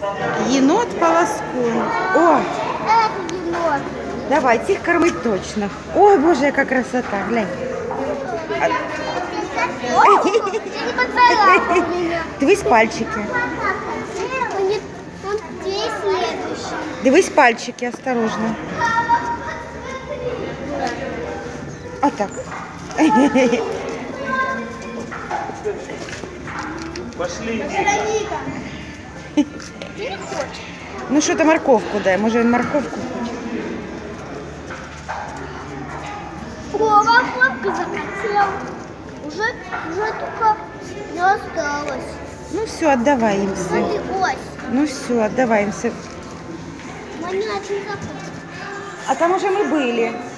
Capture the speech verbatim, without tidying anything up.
Енот полоскун. О! Это енот. Давайте их кормить точно. Ой, боже, какая красота. Глянь. Ой, я не поцарапала меня. Дивись пальчики. Он здесь следующий. Дивись пальчики, осторожно. А так. Пошли. Ты не хочешь? Ну что-то морковку дай. Может, он морковку хочет. О, морковка захотел. Уже, уже только не осталось. Ну все, отдавай им все. Смотри, ось. Ну все, отдавай им все. Манячий заход. А там уже мы были.